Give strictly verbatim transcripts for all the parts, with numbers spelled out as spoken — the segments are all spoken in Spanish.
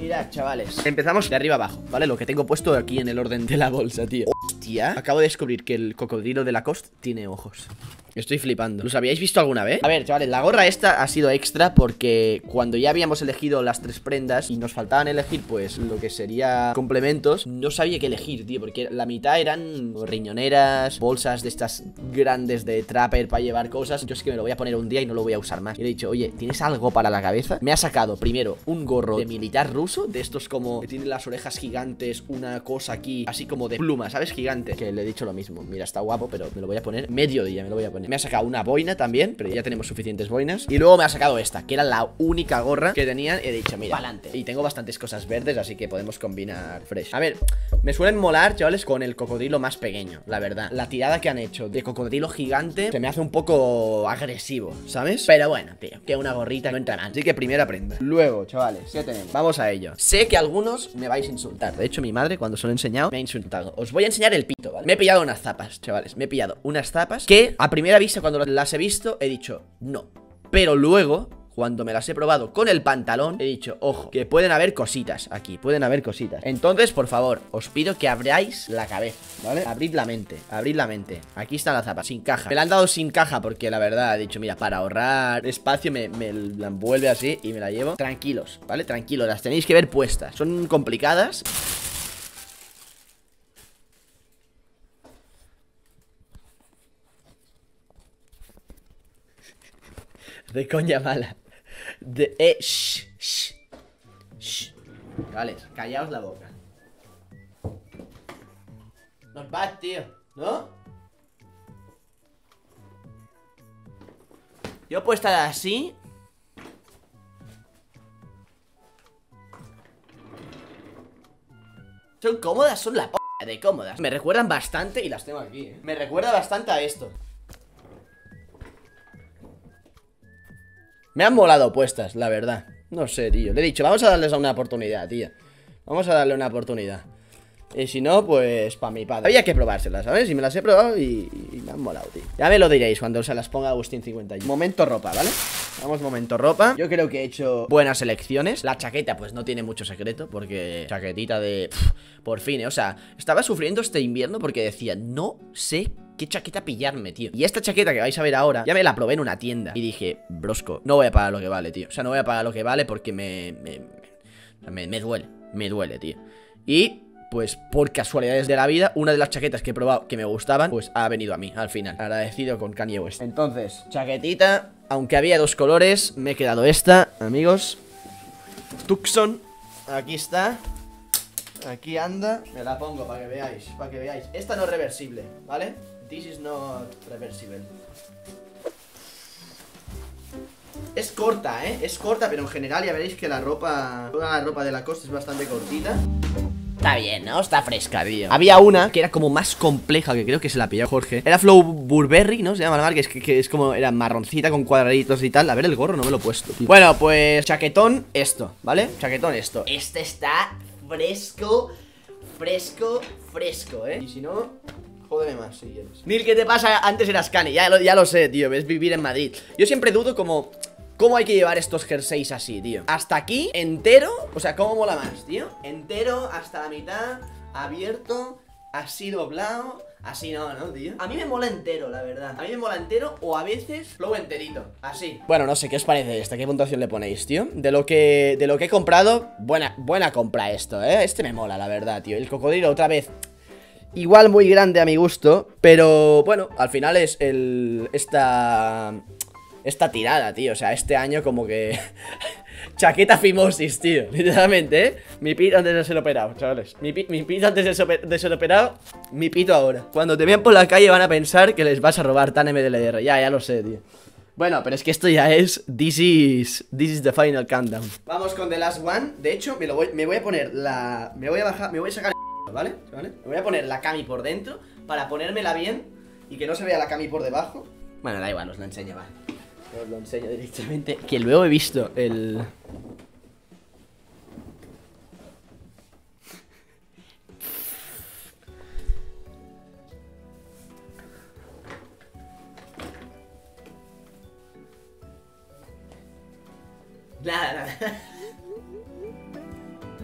Mirad, chavales, empezamos de arriba abajo, ¿vale? Lo que tengo puesto aquí en el orden de la bolsa, tío. Hostia, acabo de descubrir que el cocodrilo de Lacoste tiene ojos. Estoy flipando. ¿Los habíais visto alguna vez? A ver, chavales, la gorra esta ha sido extra porque cuando ya habíamos elegido las tres prendas y nos faltaban elegir, pues, lo que sería complementos, no sabía qué elegir, tío, porque la mitad eran riñoneras, bolsas de estas grandes de trapper para llevar cosas. Yo es que me lo voy a poner un día y no lo voy a usar más. Y le he dicho, oye, ¿tienes algo para la cabeza? Me ha sacado primero un gorro de militar ruso, de estos como que tienen las orejas gigantes, una cosa aquí, así como de pluma, ¿sabes? Gigante. Que le he dicho lo mismo. Mira, está guapo, pero me lo voy a poner mediodía, me lo voy a poner. Me ha sacado una boina también, pero ya tenemos suficientes boinas. Y luego me ha sacado esta, que era la única gorra que tenían. He dicho, mira, pa'lante. Y tengo bastantes cosas verdes, así que podemos combinar fresh. A ver, me suelen molar, chavales, con el cocodrilo más pequeño, la verdad. La tirada que han hecho de cocodrilo gigante se me hace un poco agresivo, ¿sabes? Pero bueno, tío, que una gorrita no entra mal. Así que primera prenda. Luego, chavales, ¿qué tenemos? Vamos a ello. Sé que algunos me vais a insultar. De hecho, mi madre, cuando se lo he enseñado, me ha insultado. Os voy a enseñar el pito, ¿vale? Me he pillado unas zapas, chavales. Me he pillado unas zapas que a primera vista, cuando las he visto, he dicho, no. Pero luego, cuando me las he probado con el pantalón, he dicho, ojo, que pueden haber cositas aquí, pueden haber cositas. Entonces, por favor, os pido que abráis la cabeza, ¿vale? Abrid la mente, abrid la mente. Aquí está la zapa, sin caja. Me la han dado sin caja porque la verdad he dicho, mira, para ahorrar espacio me, me la envuelve así y me la llevo. Tranquilos, ¿vale? Tranquilos, las tenéis que ver puestas. Son complicadas. De coña mala. De... Eh, shh, shh, shh. Vale, callaos la boca. Not bad, tío, ¿no? Yo puedo estar así. Son cómodas, son la p*** de cómodas. Me recuerdan bastante, y las tengo aquí, ¿eh? Me recuerda bastante a esto. Me han molado puestas, la verdad. No sé, tío. Le he dicho, vamos a darles una oportunidad, tío. Vamos a darle una oportunidad. Y si no, pues para mi padre. Había que probárselas, ¿sabes? Y me las he probado y, y me han molado, tío. Ya me lo diréis cuando se las ponga Agustín cincuenta y uno. Momento ropa, ¿vale? Vamos, momento ropa. Yo creo que he hecho buenas elecciones. La chaqueta, pues no tiene mucho secreto, porque chaquetita de... Pff, por fin, ¿eh? O sea, estaba sufriendo este invierno porque decía, no sé qué chaqueta pillarme, tío. Y esta chaqueta que vais a ver ahora, ya me la probé en una tienda y dije, brosco, no voy a pagar lo que vale, tío. O sea, no voy a pagar lo que vale porque me... Me, me, me duele, me duele, tío. Y... pues por casualidades de la vida, una de las chaquetas que he probado que me gustaban, pues ha venido a mí, al final. Agradecido con Kanye West. Entonces, chaquetita, aunque había dos colores, me he quedado esta, amigos. Tucson, aquí está. Aquí anda. Me la pongo para que veáis, para que veáis. Esta no es reversible, ¿vale? This is not reversible. Es corta, ¿eh? Es corta, pero en general ya veréis que la ropa... toda la ropa de Lacoste es bastante cortita. Está bien, ¿no? Está fresca, tío. Había una que era como más compleja, que creo que se la pilló Jorge. Era Flow Burberry, ¿no? Se llama la marca, que es, que, que es como... era marroncita con cuadraditos y tal. A ver, el gorro no me lo he puesto, tío. Bueno, pues chaquetón esto, ¿vale? Chaquetón esto. Este está fresco, fresco, fresco, ¿eh? Y si no... jódeme más, si quieres. Nil, ¿qué te pasa? Antes eras Cani, ya lo, ya lo sé, tío. Ves vivir en Madrid. Yo siempre dudo como... ¿cómo hay que llevar estos jerseys así, tío? Hasta aquí, entero. O sea, ¿cómo mola más, tío? Entero, hasta la mitad, abierto, así doblado. Así no, ¿no, tío? A mí me mola entero, la verdad. A mí me mola entero o a veces flow enterito, así. Bueno, no sé, ¿qué os parece esta? ¿Qué puntuación le ponéis, tío? De lo que, de lo que he comprado, buena, buena compra esto, ¿eh? Este me mola, la verdad, tío. El cocodrilo otra vez... igual muy grande a mi gusto, pero bueno, al final es el... esta... esta tirada, tío, o sea, este año como que... chaqueta fimosis, tío, literalmente, ¿eh? Mi pito antes de ser operado, chavales. Mi, pi mi pito antes de ser, de ser operado, mi pito ahora. Cuando te vean por la calle van a pensar que les vas a robar tan M D L R. Ya, ya lo sé, tío. Bueno, pero es que esto ya es... This is... This is the final countdown. Vamos con The Last One. De hecho, me, lo voy, me voy a poner la... Me voy a bajar... Me voy a sacar el... ¿Vale? ¿Vale? Me voy a poner la cami por dentro para ponérmela bien y que no se vea la cami por debajo. Bueno, da igual, os lo enseño, va. Os lo enseño directamente. Que luego he visto el... Nada, nada.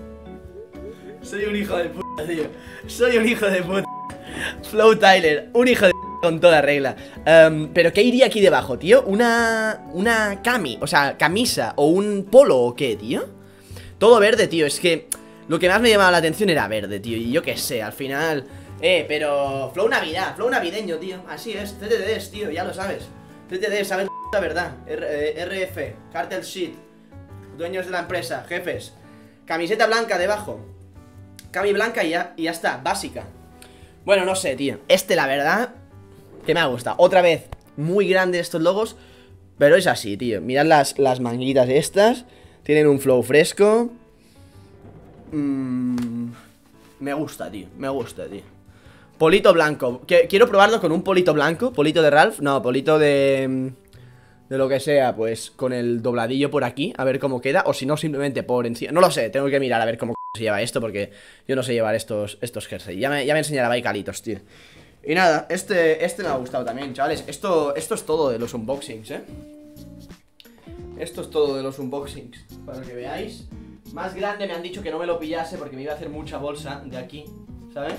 Soy un hijo de puta, tío. Soy un hijo de puta. Flow Tyler, un hijo de puta con toda regla. um, Pero ¿qué iría aquí debajo, tío? Una... Una cami, o sea, camisa o un polo o qué, tío. Todo verde, tío, es que lo que más me llamaba la atención era verde, tío. Y yo qué sé, al final... Eh, pero... Flow Navidad, flow navideño, tío. Así es, C T Ds, tío, ya lo sabes. C T Ds, sabes la verdad. R eh, R F, Cartel Sheet, dueños de la empresa, jefes. Camiseta blanca debajo. Cami blanca y ya, y ya está, básica. Bueno, no sé, tío. Este, la verdad, que me ha gustado. Otra vez, muy grande estos logos, pero es así, tío. Mirad las, las manguitas estas. Tienen un flow fresco. mm, Me gusta, tío, me gusta, tío. Polito blanco, que, quiero probarlo con un polito blanco. Polito de Ralph, no, polito de... De lo que sea, pues con el dobladillo por aquí, a ver cómo queda. O si no, simplemente por encima, no lo sé, tengo que mirar a ver cómo se lleva esto, porque yo no sé llevar estos, estos jerseys. Ya me, ya me enseñará ahí Calitos, tío. Y nada, este, este me ha gustado también, chavales. Esto, esto es todo de los unboxings, eh. Esto es todo de los unboxings, para que veáis. Más grande me han dicho que no me lo pillase porque me iba a hacer mucha bolsa de aquí, ¿sabes?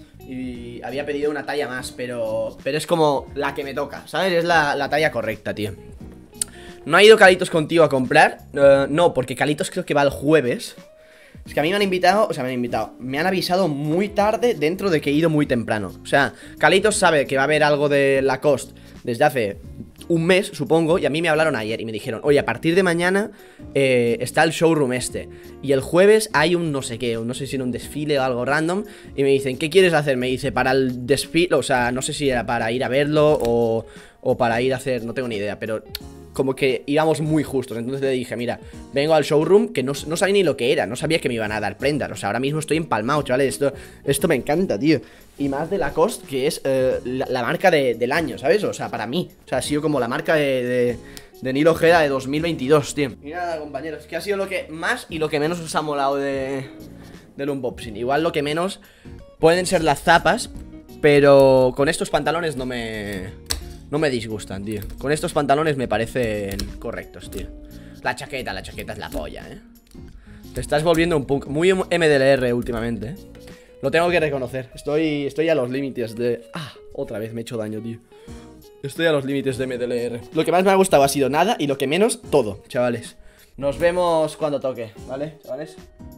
Y había pedido una talla más, pero pero es como la que me toca, ¿sabes? Es la, la talla correcta, tío. No ha ido Calitos contigo a comprar. uh, No, porque Calitos creo que va el jueves. Es que a mí me han invitado, o sea, me han invitado Me han avisado muy tarde dentro de que he ido muy temprano. O sea, Calitos sabe que va a haber algo de Lacoste desde hace un mes, supongo. Y a mí me hablaron ayer y me dijeron: oye, a partir de mañana eh, está el showroom este, y el jueves hay un no sé qué, no sé si era un desfile o algo random. Y me dicen: ¿qué quieres hacer? Me dice: para el desfile, o sea, no sé si era para ir a verlo o, o para ir a hacer, no tengo ni idea, pero como que íbamos muy justos. Entonces le dije: mira, vengo al showroom, que no, no sabía ni lo que era. No sabía que me iban a dar prendas. O sea, ahora mismo estoy empalmado, chavales. Esto, esto me encanta, tío. Y más de Lacoste, que es eh, la, la marca de, del año, ¿sabes? O sea, para mí, o sea, ha sido como la marca de, de, de Nilo Ojeda de dos mil veintidós, tío. Y nada, compañeros, que ha sido lo que más y lo que menos os ha molado de, del unboxing. Igual lo que menos pueden ser las zapas, pero con estos pantalones no me... No me disgustan, tío. Con estos pantalones me parecen correctos, tío. La chaqueta, la chaqueta es la polla, eh. Te estás volviendo un punk muy M D L R últimamente, eh. Lo tengo que reconocer. Estoy, estoy a los límites de... Ah, otra vez me he hecho daño, tío. Estoy a los límites de M D L R. Lo que más me ha gustado ha sido nada, y lo que menos, todo, chavales. Nos vemos cuando toque, ¿vale, chavales?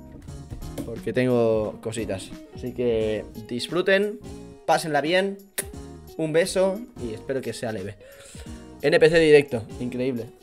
Porque tengo cositas. Así que disfruten, pásenla bien. Un beso y espero que sea leve. N P C directo, increíble.